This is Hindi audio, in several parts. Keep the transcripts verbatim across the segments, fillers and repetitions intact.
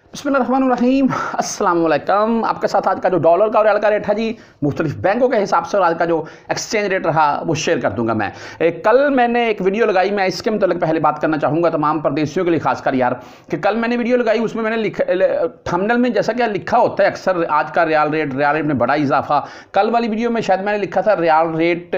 बिस्मिल्लाहिर्रहमानिर्रहीम, अस्सलाम वालेकुम। आपके साथ आज का जो डॉलर का और रियाल का रेट है जी, मुख्तलिफ बैंकों के हिसाब से, और आज का जो एक्सचेंज रेट रहा वो शेयर कर दूंगा मैं। ए, कल मैंने एक वीडियो लगाई, मैं इसके मतलब पहले बात करना चाहूँगा तमाम परदेशियों के लिए खासकर यार, कि कल मैंने वीडियो लगाई, उसमें मैंने लिखा थंबनेल में जैसा क्या लिखा होता है अक्सर, आज का रियाल रेट, रियाल रेट में बड़ा इजाफा। कल वाली वीडियो में शायद मैंने लिखा था रियाल रेट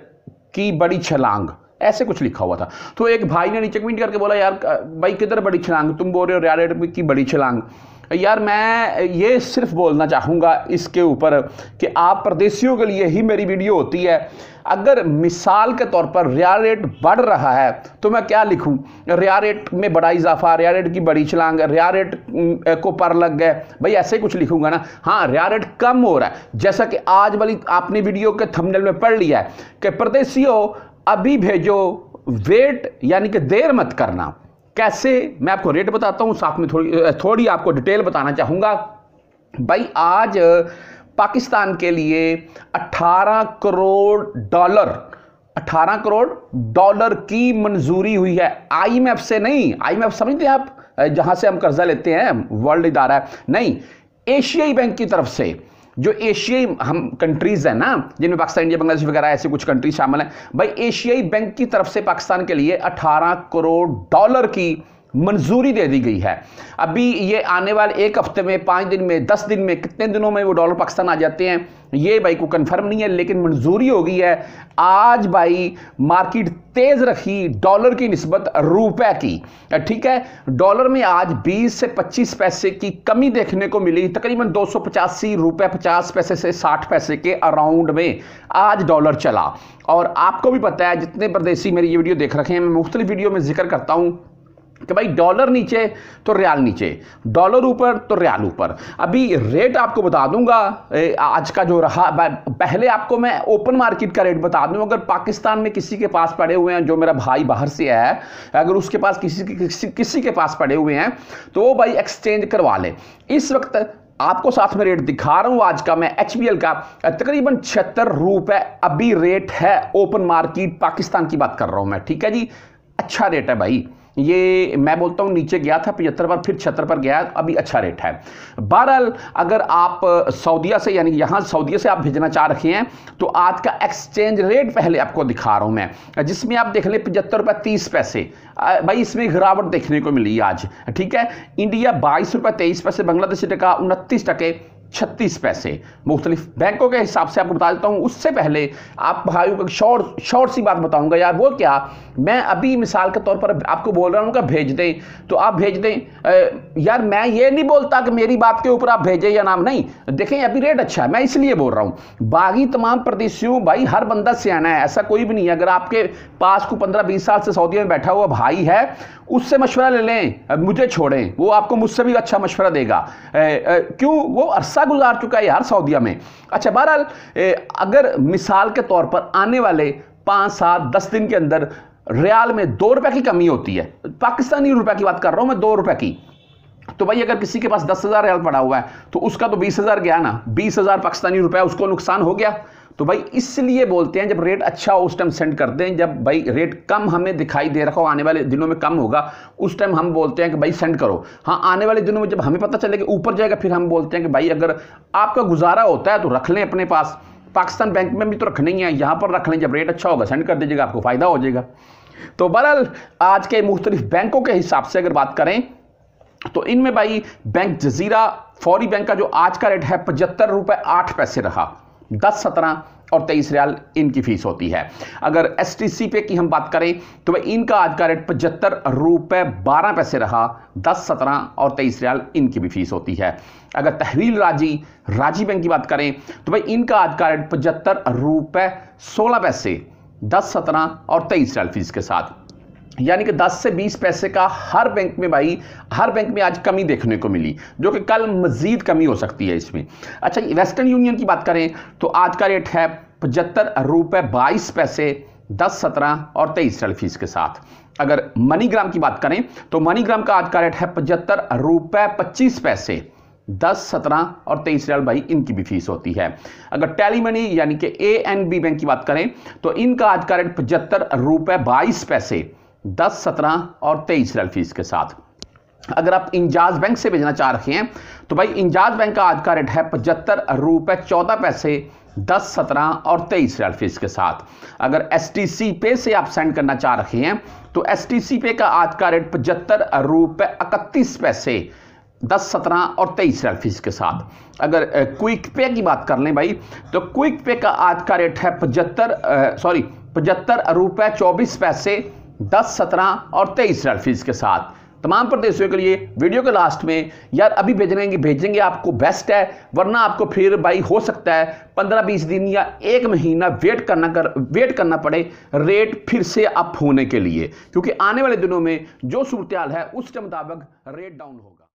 की बड़ी छलांग, ऐसे कुछ लिखा हुआ था। तो एक भाई ने नीचे कमेंट करके बोला, यार भाई किधर बड़ी छलांग, तुम बोल रहे हो रियाल रेट की बड़ी छलांग। यार मैं ये सिर्फ बोलना चाहूँगा इसके ऊपर कि आप परदेशियों के लिए ही मेरी वीडियो होती है। अगर मिसाल के तौर पर रियाल रेट बढ़ रहा है तो मैं क्या लिखूं, रियाल रेट में बड़ा इजाफा, रियाल रेट की बड़ी छलांग, रियाल रेट को पर लग गए, भाई ऐसे ही कुछ लिखूंगा ना। हाँ, रियाल रेट कम हो रहा है, जैसा कि आज वाली आपने वीडियो के थंबनेल में पढ़ लिया है कि परदेशियों अभी भेजो, वेट यानी कि देर मत करना। कैसे, मैं आपको रेट बताता हूं, साथ में थोड़ी थोड़ी आपको डिटेल बताना चाहूंगा। भाई आज पाकिस्तान के लिए अठारह करोड़ डॉलर अठारह करोड़ डॉलर की मंजूरी हुई है, आईएमएफ से नहीं। आईएमएफ समझते हैं आप, जहां से हम कर्जा लेते हैं, वर्ल्ड इदारा है, नहीं, एशियाई बैंक की तरफ से। जो एशियाई हम कंट्रीज हैं ना, जिनमें पाकिस्तान, इंडिया, बांग्लादेश वगैरह ऐसे कुछ कंट्रीज शामिल हैं, भाई एशियाई बैंक की तरफ से पाकिस्तान के लिए अठारह करोड़ डॉलर की मंजूरी दे दी गई है। अभी ये आने वाले एक हफ्ते में, पाँच दिन में, दस दिन में, कितने दिनों में वो डॉलर पाकिस्तान आ जाते हैं ये भाई को कंफर्म नहीं है, लेकिन मंजूरी हो गई है। आज भाई मार्केट तेज रखी डॉलर की निस्बत रुपए की, ठीक है। डॉलर में आज बीस से पच्चीस पैसे की कमी देखने को मिली, तकरीबन दो सौ पचासी रुपए पचास पैसे से साठ पैसे के अराउंड में आज डॉलर चला। और आपको भी पता है, जितने परदेसी मेरी ये वीडियो देख रखे हैं, मैं मुख्तलिफ वीडियो में जिक्र करता हूं कि भाई डॉलर नीचे तो रियाल नीचे, डॉलर ऊपर तो रियाल ऊपर। अभी रेट आपको बता दूंगा आज का जो रहा। पहले आपको मैं ओपन मार्केट का रेट बता दूं। अगर पाकिस्तान में किसी के पास पड़े हुए हैं, जो मेरा भाई बाहर से आया है, अगर उसके पास किसी किसी किसी के पास पड़े हुए हैं तो वो भाई एक्सचेंज करवा ले। इस वक्त आपको साथ में रेट दिखा रहा हूं आज का मैं, एच बी एल का तकरीबन छिहत्तर रुपए अभी रेट है ओपन मार्केट, पाकिस्तान की बात कर रहा हूं मैं, ठीक है जी। अच्छा रेट है भाई, ये मैं बोलता हूं नीचे गया था पचहत्तर पर, फिर छिहत्तर पर गया, अभी अच्छा रेट है। बहरहाल अगर आप सऊदीया से, यानी यहां सऊदीया से आप भेजना चाह रहे हैं, तो आज का एक्सचेंज रेट पहले आपको दिखा रहा हूं मैं, जिसमें आप देख लें पचहत्तर रुपये तीस पैसे। भाई इसमें गिरावट देखने को मिली आज, ठीक है। इंडिया बाईस रुपये तेईस पैसे, बांग्लादेशी टका उनतीस टके छत्तीस पैसे। मुख्तलिफ बैंकों के हिसाब से आपको बता देता हूं। उससे पहले आप भाइयों को शॉर्ट शॉर्ट सी बात बताऊंगा यार। वो क्या, मैं अभी मिसाल के तौर पर आपको बोल रहा हूं कि भेज दें तो आप भेज दें। ए, यार मैं ये नहीं बोलता कि मेरी बात के ऊपर आप भेजें या नाम, नहीं। देखें अभी रेट अच्छा है, मैं इसलिए बोल रहा हूं। बाकी तमाम परदेशियों, भाई हर बंदा सियाना है, ऐसा कोई भी नहीं है। अगर आपके पास को पंद्रह बीस साल से सऊदी में बैठा हुआ भाई है, उससे मशवरा ले लें, मुझे छोड़ें, वो आपको मुझसे भी अच्छा मशवरा देगा। ए, ए, क्यों, वो अरसा गुजार चुका है यार सऊदीया में। अच्छा, बहरहाल अगर मिसाल के तौर पर आने वाले पाँच सात दस दिन के अंदर रियाल में दो रुपए की कमी होती है, पाकिस्तानी रुपए की बात कर रहा हूं मैं, दो रुपए की, तो भाई अगर किसी के पास दस हजार रियाल पड़ा हुआ है तो उसका तो बीस हजार गया ना, बीस हजार पाकिस्तानी रुपए उसको नुकसान हो गया। तो भाई इसलिए बोलते हैं जब रेट अच्छा हो उस टाइम सेंड कर दें, जब भाई रेट कम हमें दिखाई दे रखा हो, आने वाले दिनों में कम होगा, उस टाइम हम बोलते हैं कि भाई सेंड करो। हाँ, आने वाले दिनों में जब हमें पता चले कि ऊपर जाएगा, फिर हम बोलते हैं कि भाई अगर आपका गुजारा होता है तो रख लें अपने पास, पाकिस्तान बैंक में भी तो रखना ही है, यहाँ पर रख लें, जब रेट अच्छा होगा सेंड कर दीजिएगा, आपको फायदा हो जाएगा। तो बहरहाल आज के मुख्तलिफ बैंकों के हिसाब से अगर बात करें तो इनमें भाई बैंक जजीरा फौरी बैंक का जो आज का रेट है पचहत्तर रुपए आठ पैसे रहा, दस सत्रह और तेईस रियाल इनकी फीस होती है। अगर एस टी सी पे की हम बात करें तो भाई इनका आज का रेट पचहत्तर रुपए बारह पैसे रहा, दस सत्रह और तेईस रियाल इनकी भी फीस होती है। अगर तहवील राजी राजी बैंक की बात करें तो भाई इनका आज का रेट पचहत्तर रुपए सोलह पैसे, दस सत्रह और तेईस रियाल फीस के साथ, यानी कि दस से बीस पैसे का हर बैंक में, भाई हर बैंक में आज कमी देखने को मिली, जो कि कल मजीद कमी हो सकती है इसमें। अच्छा, वेस्टर्न यूनियन की बात करें तो आज का रेट है पचहत्तर रुपए बाईस पैसे, दस सत्रह और तेईस रियाल फीस के साथ। अगर मनीग्राम की बात करें तो मनीग्राम का आज का रेट है पचहत्तर रुपए पच्चीस पैसे, दस सत्रह और तेईस रियाल भाई इनकी भी फीस होती है। अगर टेली मनी यानी कि ए एन बी बैंक की बात करें तो इनका आज का रेट पचहत्तर रुपए बाईस पैसे, दस सत्रह और तेईस रियाल फीस के साथ। अगर आप इंजाज बैंक से भेजना चाह रहे हैं तो भाई इंजाज बैंक का आज का रेट है पचहत्तर रुपये चौदह पैसे दस सत्रह और तेईस रियाल फीस के साथ। अगर एस टी सी पे से आप सेंड करना चाह रहे हैं तो एस टी सी पे का आज का रेट पचहत्तर रुपये इकतीस पैसे दस सत्रह और तेईस रियाल फीस के साथ। अगर क्विक पे की बात कर लें भाई तो क्विक पे का आज का रेट है पचहत्तर सॉरी पचहत्तर रुपये चौबीस पैसे दस सत्रह और तेईस रियाल फीस के साथ। तमाम प्रदेशों के लिए वीडियो के लास्ट में यार अभी भेजेंगे भेजेंगे आपको बेस्ट है, वरना आपको फिर भाई हो सकता है पंद्रह बीस दिन या एक महीना वेट करना कर वेट करना पड़े रेट फिर से अप होने के लिए, क्योंकि आने वाले दिनों में जो सूरत हाल है उसके मुताबिक रेट डाउन होगा।